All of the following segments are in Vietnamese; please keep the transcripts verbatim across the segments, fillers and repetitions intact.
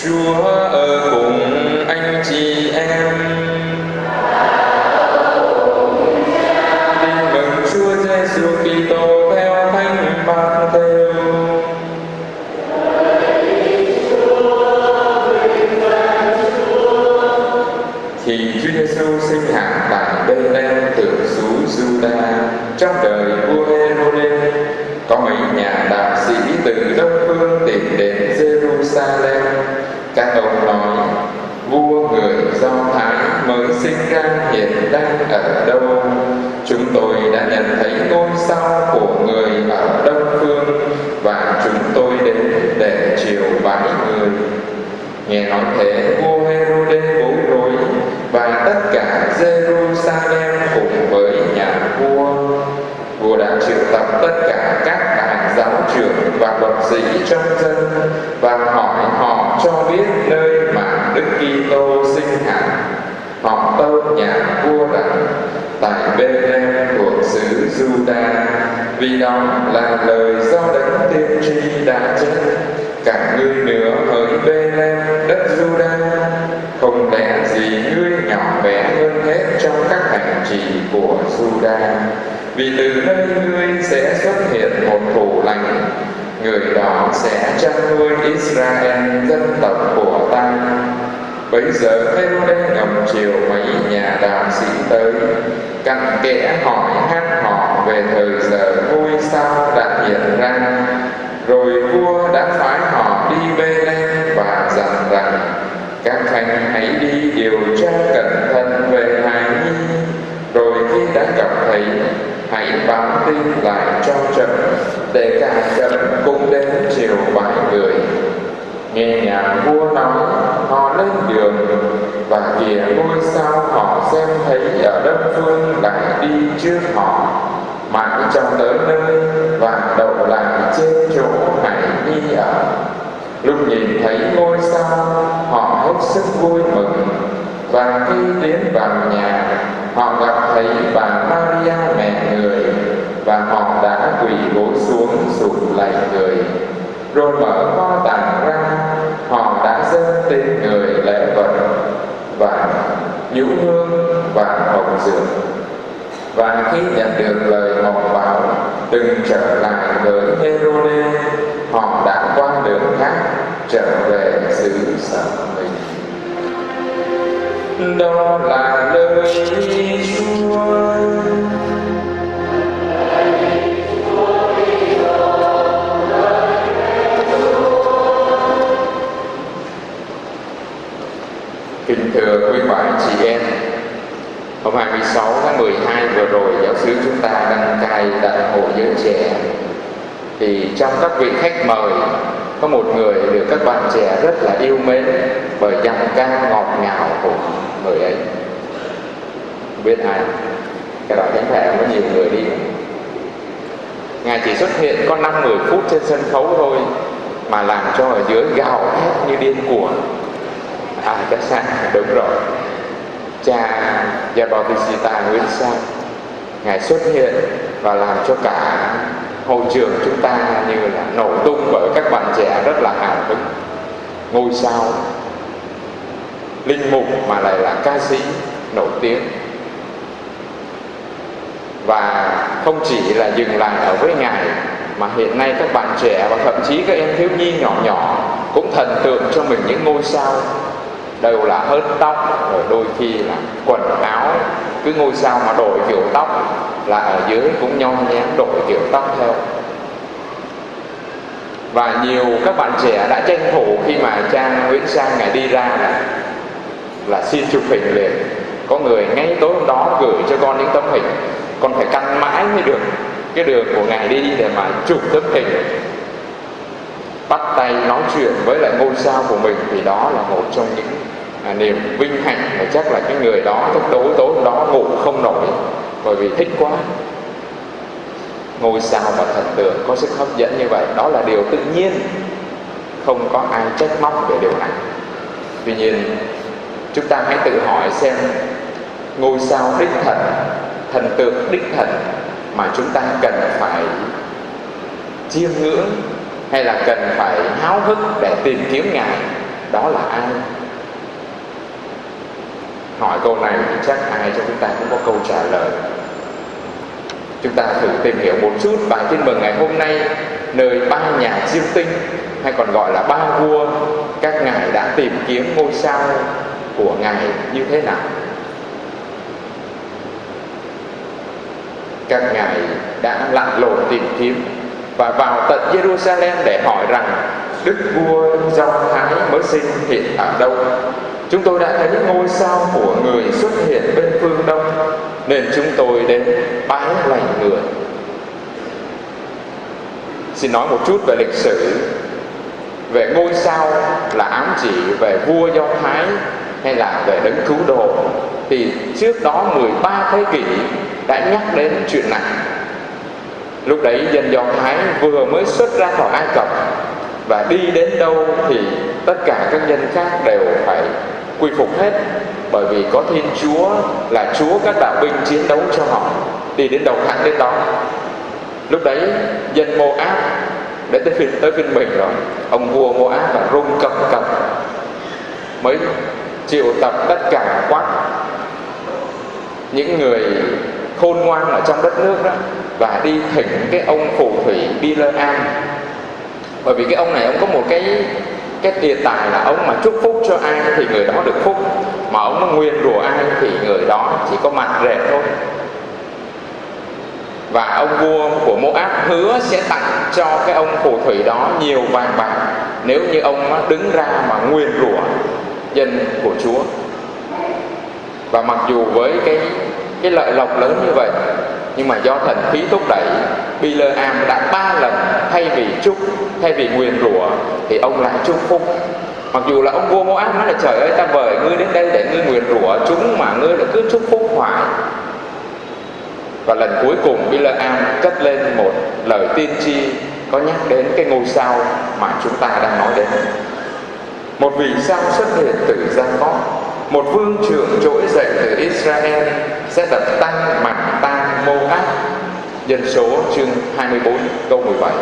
Chúa ở cùng anh chị em. Tin mừng Chúa Giêsu Kitô theo Thánh Matthew. Thì Chúa Giêsu sinh hạt tại Bethlehem tưởng xứ Giuđa trong đời vua Hêrôđê. Có mấy nhà đạo sĩ từ đông phương tìm đến Jerusalem. Các ông nói: vua người Do Thái mới sinh ra hiện đang ở đâu? Chúng tôi đã nhận thấy ngôi sao của người ở đông phương, và chúng tôi đến để chiều bái người. Nghe nói thế, vua Hêrôđê bối rối, và tất cả Jerusalem cùng với nhà vua. Vua đã triệu tập tất cả các đại giáo trưởng và luật sĩ trong dân và hỏi họ cho biết nơi mà Đức Kitô sinh hạt. Họ tâu nhà vua rằng tại Bethlehem thuộc xứ Giuđa, vì đó là lời do đấng tiên tri đã chép: cả ngươi nữa hỡi Bethlehem đất Giuđa, không lẽ gì ngươi nhỏ bé hơn hết trong các thành trì của Giuđa, vì từ nơi ngươi sẽ xuất hiện một thủ lãnh, người đó sẽ chăn nuôi Israel dân tộc của ta. Bấy giờ Hêrôđê ngầm chiều mấy nhà đạo sĩ tới, cặn kẽ hỏi han họ về thời giờ ngôi sao đã hiện ra. Rồi vua đã phái họ đi Bethlehem và dặn rằng: các khanh hãy đi điều tra cẩn thận về hài nhi, rồi khi đã gặp thấy, hãy báo tin lại cho trẫm, để cả trẫm cùng đến chiều bái người. Nghe nhà vua nói, họ lên đường, và kìa ngôi sao họ xem thấy ở đông phương lại đi trước họ, mãi trong tới nơi và đậu lại trên chỗ hải nhi ở. Lúc nhìn thấy ngôi sao, họ hết sức vui mừng, và khi tiến vào nhà, họ gặp thấy bà Maria mẹ người, và họ đã quỳ gối xuống sụp lạy người. Rồi mở kho tàng ra, họ đã dâng tên người lễ vật và nhũ hương và hồng dược. Và khi nhận được lời mộng báo đừng trở lại với Hêrôđê, họ đã qua đường khác trở về xứ sở mình. Đó là lời Chúa. Kính thưa quý bà chị em, hôm hai mươi sáu tháng mười hai vừa rồi, giáo xứ chúng ta đăng cai đại hội giới trẻ. Thì trong các vị khách mời có một người được các bạn trẻ rất là yêu mến bởi giọng ca ngọt ngào của người ấy. Không biết ai? Cái đoàn thánh thể có nhiều người đi. Ngài chỉ xuất hiện có năm mười phút trên sân khấu thôi mà làm cho ở dưới gào thét như điên cuồng. À chắc xác, đúng rồi. Cha Gianni Bautista Nguyễn Sang, Ngài xuất hiện và làm cho cả hội trường chúng ta như là nổ tung bởi các bạn trẻ rất là hào hứng. Ngôi sao linh mục mà lại là ca sĩ nổi tiếng, và không chỉ là dừng lại ở với Ngài mà hiện nay các bạn trẻ và thậm chí các em thiếu nhi nhỏ nhỏ cũng thần tượng cho mình những ngôi sao, đều là hớt tóc, rồi đôi khi là quần áo, cứ ngôi sao mà đổi kiểu tóc là ở dưới cũng nhon nhém đổi kiểu tóc theo. Và nhiều các bạn trẻ đã tranh thủ khi mà cha Nguyễn Sang Ngài đi ra là, là xin chụp hình liền. Có người ngay tối hôm đó gửi cho con những tấm hình, con phải căn mãi mới được cái đường của Ngài đi để mà chụp tấm hình, bắt tay nói chuyện với lại ngôi sao của mình. Thì đó là một trong những à, niềm vinh hạnh, và chắc là cái người đó lúc tối tối hôm đó ngủ không nổi bởi vì thích quá. Ngôi sao và thần tượng có sức hấp dẫn như vậy, đó là điều tự nhiên, không có ai trách móc về điều này. Tuy nhiên chúng ta hãy tự hỏi xem, ngôi sao đích thần, thần tượng đích thần mà chúng ta cần phải chiêm ngưỡng hay là cần phải háo hức để tìm kiếm Ngài đó là ai? Hỏi câu này thì chắc ai cho chúng ta cũng có câu trả lời. Chúng ta thử tìm hiểu một chút bài tin mừng ngày hôm nay, nơi ba nhà chiêm tinh hay còn gọi là ba vua, các ngài đã tìm kiếm ngôi sao của ngài như thế nào. Các ngài đã lặn lội tìm kiếm và vào tận Jerusalem để hỏi rằng đức vua Do Thái mới sinh hiện ở đâu. Chúng tôi đã thấy ngôi sao của người xuất hiện bên phương đông, nên chúng tôi đến bái lạy người. Xin nói một chút về lịch sử. Về ngôi sao là ám chỉ về vua Do Thái hay là về đấng cứu độ, thì trước đó mười ba thế kỷ đã nhắc đến chuyện này. Lúc đấy dân Do Thái vừa mới xuất ra khỏi Ai Cập, và đi đến đâu thì tất cả các dân khác đều phải quy phục hết, bởi vì có Thiên Chúa là Chúa các đạo binh chiến đấu cho họ, đi đến đâu thắng đến đó. Lúc đấy dân Moab đã tới phiên tới phiên mình rồi, ông vua Moab là rung cầm cập mới triệu tập tất cả quát những người khôn ngoan ở trong đất nước đó, và đi thỉnh cái ông phù thủy Bileam. Bởi vì cái ông này ông có một cái cái tiền tài là ông mà chúc phúc cho ai thì người đó được phúc, mà ông mà nguyền rủa ai thì người đó chỉ có mặt rệt thôi. Và ông vua của Moab hứa sẽ tặng cho cái ông phù thủy đó nhiều vàng bạc nếu như ông đứng ra mà nguyền rủa dân của Chúa. Và mặc dù với cái cái lợi lộc lớn như vậy, nhưng mà do thần khí thúc đẩy, Bileam đã ba lần thay vì chúc, thay vì nguyền rủa thì ông lại chúc phúc. Mặc dù là ông vua Moab nói là trời ơi, ta mời ngươi đến đây để ngươi nguyền rủa chúng mà ngươi lại cứ chúc phúc hoài. Và lần cuối cùng Bileam cất lên một lời tiên tri có nhắc đến cái ngôi sao mà chúng ta đang nói đến. Một vì sao xuất hiện từ Gia-cóp, một vương trưởng trỗi dậy từ Israel sẽ đập tan mạnh tan Moab. Dân số chương hai mươi bốn câu mười bảy.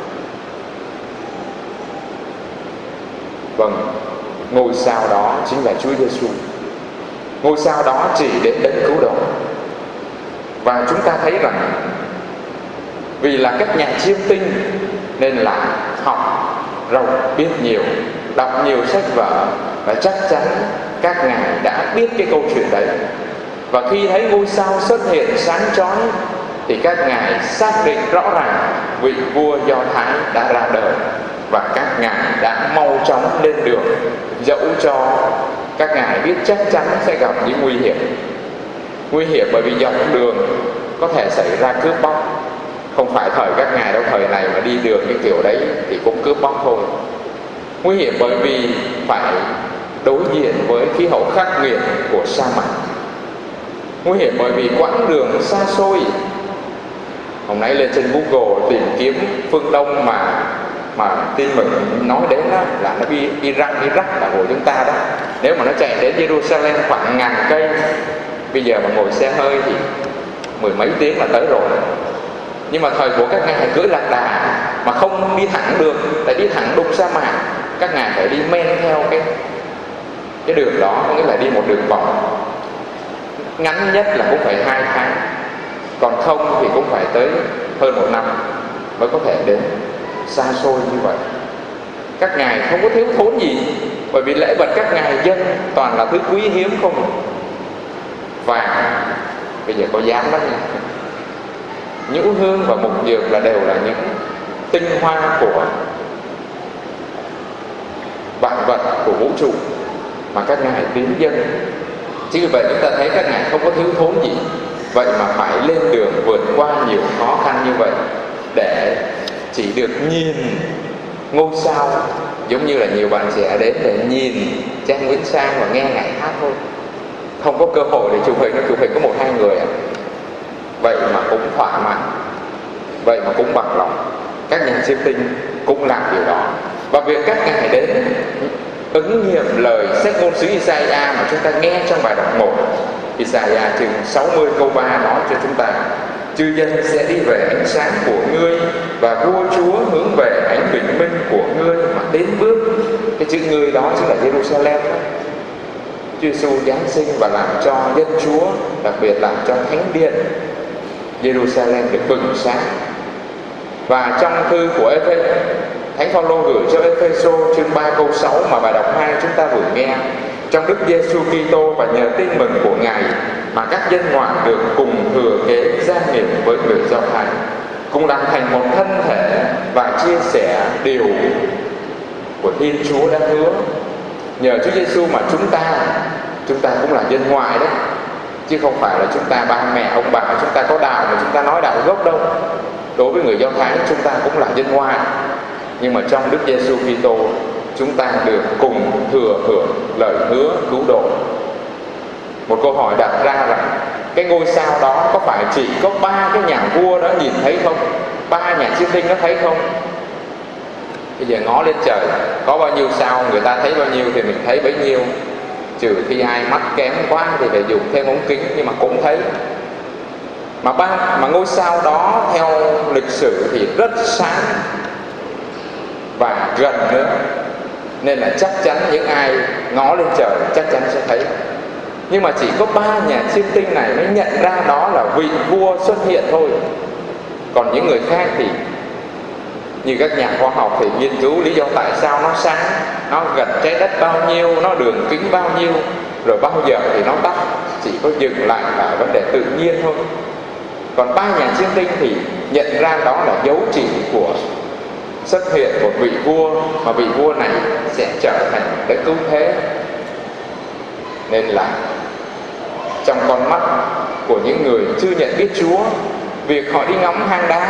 Vâng, ngôi sao đó chính là Chúa Giêsu. Ngôi sao đó chỉ đến đấng cứu độ. Và chúng ta thấy rằng vì là các nhà chiêm tinh nên là học rộng, biết nhiều, đọc nhiều sách vở, và chắc chắn các ngài đã biết cái câu chuyện đấy. Và khi thấy ngôi sao xuất hiện sáng chói thì các ngài xác định rõ ràng vị vua Do Thái đã ra đời, và các ngài đã mau chóng lên đường, dẫu cho các ngài biết chắc chắn sẽ gặp những nguy hiểm. Nguy hiểm bởi vì dọc đường có thể xảy ra cướp bóc. Không phải thời các ngài đâu, thời này mà đi đường như kiểu đấy thì cũng cướp bóc thôi. Nguy hiểm bởi vì phải đối diện với khí hậu khắc nghiệt của sa mạc. Nguy hiểm bởi vì quãng đường xa xôi. Hôm nay lên trên Google tìm kiếm phương Đông mà mà tin mừng nói đến đó, là nó đi Iran, Iraq là của chúng ta đó. Nếu mà nó chạy đến Jerusalem khoảng ngàn cây, bây giờ mà ngồi xe hơi thì mười mấy tiếng là tới rồi. Nhưng mà thời của các ngài cưỡi lạc đà mà không đi thẳng được, tại đi thẳng đục sa mạc, các ngài phải đi men theo cái cái đường đó, có nghĩa là đi một đường vòng. Ngắn nhất là cũng phải hai tháng, còn không thì cũng phải tới hơn một năm mới có thể đến xa xôi như vậy. Các ngài không có thiếu thốn gì, bởi vì lễ vật các ngài dân toàn là thứ quý hiếm không. Vàng bây giờ có giá lắm nha. Nhũ hương và mục dược là đều là những tinh hoa của vạn vật của vũ trụ mà các ngài tín dân. Chính vì vậy chúng ta thấy các ngài không có thiếu thốn gì, vậy mà phải lên đường vượt qua nhiều khó khăn như vậy để chỉ được nhìn ngôi sao, giống như là nhiều bạn trẻ đến để nhìn Trang Nguyễn Sang và nghe ngài hát thôi, không có cơ hội để chụp hình. Nó chụp hình có một hai người à. Vậy mà cũng thỏa mãn, vậy mà cũng bằng lòng. Các nhà chiêm tinh cũng làm điều đó. Và việc các ngài đến ứng nghiệm lời xét ngôn sứ Isaiah mà chúng ta nghe trong bài đọc một. Isaiah chương sáu mươi câu ba nói cho chúng ta: chư dân sẽ đi về ánh sáng của ngươi, và vua chúa hướng về ánh bình minh của ngươi mà đến bước. Cái chữ người đó chính là Jerusalem đó. Chúa Giêsu giáng sinh và làm cho dân Chúa, đặc biệt làm cho thánh điện Jerusalem được bừng sáng. Và trong thư của Ê-phê, Thánh Phaolô gửi cho Ê-phê-sô chương ba câu sáu mà bài đọc hai chúng ta vừa nghe, trong Đức Giêsu Kitô và nhờ tin mừng của Ngài mà các dân ngoại được cùng thừa kế gia nghiệp với người Do Thái, cùng làm thành một thân thể và chia sẻ điều của Thiên Chúa đã hứa. Nhờ Chúa Giêsu mà chúng ta chúng ta cũng là dân ngoại đấy, chứ không phải là chúng ta ba mẹ ông bà chúng ta có đạo mà chúng ta nói đạo gốc đâu. Đối với người Do Thái chúng ta cũng là dân ngoại, nhưng mà trong Đức Giêsu Kitô chúng ta được cùng thừa hưởng lời hứa cứu độ. Một câu hỏi đặt ra rằng cái ngôi sao đó có phải chỉ có ba cái nhà vua đó nhìn thấy không? Ba nhà chiêm tinh nó thấy không? Bây giờ ngó lên trời, có bao nhiêu sao người ta thấy bao nhiêu thì mình thấy bấy nhiêu. Trừ khi ai mắt kém quá thì phải dùng thêm ống kính, nhưng mà cũng thấy. Mà ba mà ngôi sao đó theo lịch sử thì rất sáng và gần nữa, nên là chắc chắn những ai ngó lên trời chắc chắn sẽ thấy. Nhưng mà chỉ có ba nhà chiêm tinh này mới nhận ra đó là vị vua xuất hiện thôi. Còn những người khác thì như các nhà khoa học thì nghiên cứu lý do tại sao nó sáng, nó gần trái đất bao nhiêu, nó đường kính bao nhiêu, rồi bao giờ thì nó tắt, chỉ có dừng lại là vấn đề tự nhiên thôi. Còn ba nhà chiêm tinh thì nhận ra đó là dấu chỉ của xuất hiện một vị vua, mà vị vua này sẽ trở thành đấng cứu thế. Nên là trong con mắt của những người chưa nhận biết Chúa, việc họ đi ngắm hang đá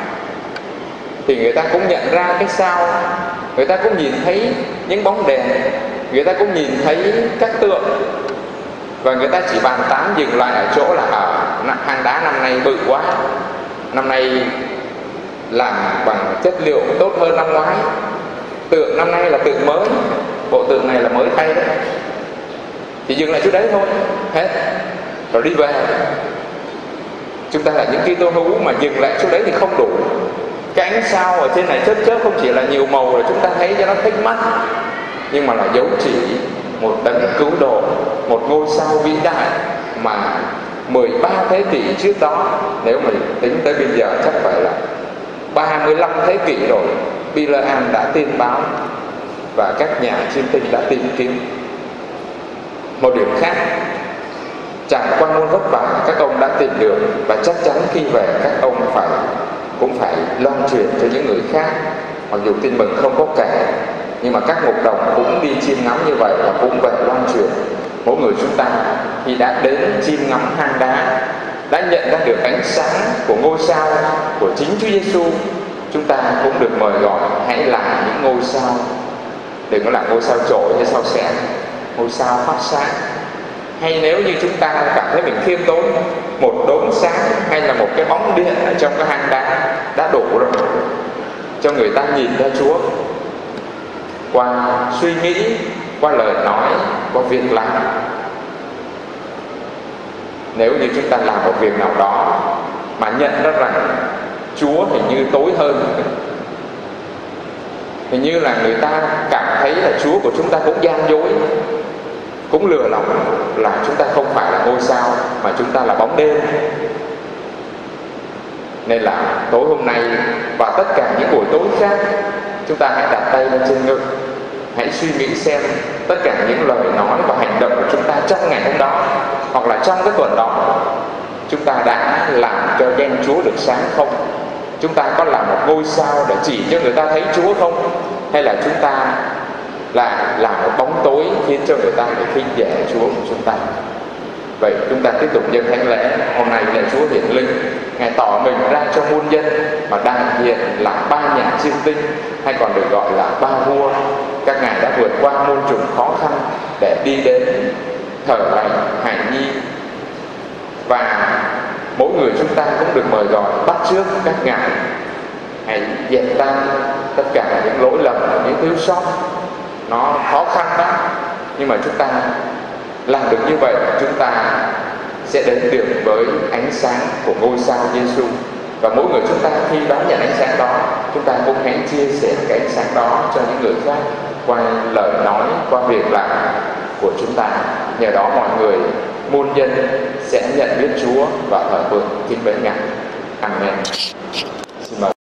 thì người ta cũng nhận ra cái sao, người ta cũng nhìn thấy những bóng đèn, người ta cũng nhìn thấy các tượng, và người ta chỉ bàn tán dừng lại ở chỗ là ở hang đá năm nay bự quá, năm nay làm bằng chất liệu tốt hơn năm ngoái, tượng năm nay là tượng mới, bộ tượng này là mới thay đấy. Chỉ dừng lại chút đấy thôi, hết, rồi đi về. Chúng ta là những Kitô hữu mà dừng lại chút đấy thì không đủ. Cái ánh sao ở trên này chớp chớp không chỉ là nhiều màu để chúng ta thấy cho nó thích mắt, nhưng mà là dấu chỉ một đấng cứu độ, một ngôi sao vĩ đại mà mười ba thế kỷ trước đó, nếu mà tính tới bây giờ chắc phải là ba mươi lăm thế kỷ rồi, Bileam đã tiên báo và các nhà chiêm tinh đã tìm kiếm. Một điểm khác, chẳng qua muôn vất vả các ông đã tìm được, và chắc chắn khi về các ông phải cũng phải loan truyền cho những người khác. Mặc dù tin mừng không có kể, nhưng mà các mục đồng cũng đi chiêm ngắm như vậy và cũng về loan truyền. Mỗi người chúng ta khi đã đến chiêm ngắm hang đá, đã nhận ra được ánh sáng của ngôi sao của chính Chúa Giêsu, chúng ta cũng được mời gọi hãy là những ngôi sao. Đừng có là ngôi sao trội hay sao xẻ, ngôi sao phát sáng. Hay nếu như chúng ta cảm thấy mình khiêm tốn, một đốm sáng hay là một cái bóng điện ở trong cái hang đá đã đủ rồi cho người ta nhìn ra Chúa. Qua suy nghĩ, qua lời nói, qua việc làm. Nếu như chúng ta làm một việc nào đó mà nhận ra rằng Chúa hình như tối hơn, hình như là người ta cảm thấy là Chúa của chúng ta cũng gian dối, cũng lừa lòng, là chúng ta không phải là ngôi sao mà chúng ta là bóng đêm. Nên là tối hôm nay và tất cả những buổi tối khác, chúng ta hãy đặt tay lên trên ngực, hãy suy nghĩ xem tất cả những lời nói và hành động của chúng ta trong ngày hôm đó hoặc là trong cái tuần đó, chúng ta đã làm cho danh Chúa được sáng không? Chúng ta có là một ngôi sao để chỉ cho người ta thấy Chúa không? Hay là chúng ta là làm một bóng tối khiến cho người ta phải khinh dè Chúa của chúng ta? Vậy chúng ta tiếp tục dâng thánh lễ. Hôm nay lễ Chúa hiển linh, Ngài tỏ mình ra cho muôn dân mà đại diện là ba nhà chiêm tinh, hay còn được gọi là ba vua. Các ngài đã vượt qua muôn trùng khó khăn để đi đến thờ lạy Hài Nhi, và mỗi người chúng ta cũng được mời gọi bắt chước các ngài hãy dẹp tan tất cả những lỗi lầm, những thiếu sót. Nó khó khăn đó, nhưng mà chúng ta làm được như vậy, chúng ta sẽ đến được với ánh sáng của ngôi sao Giêsu. Và mỗi người chúng ta khi đón nhận ánh sáng đó, chúng ta cũng hãy chia sẻ cái ánh sáng đó cho những người khác. qua lời nói, qua việc làm của chúng ta. Nhờ đó mọi người muôn dân sẽ nhận biết Chúa và thờ phượng kính bái Ngài. Amen. Xin mời.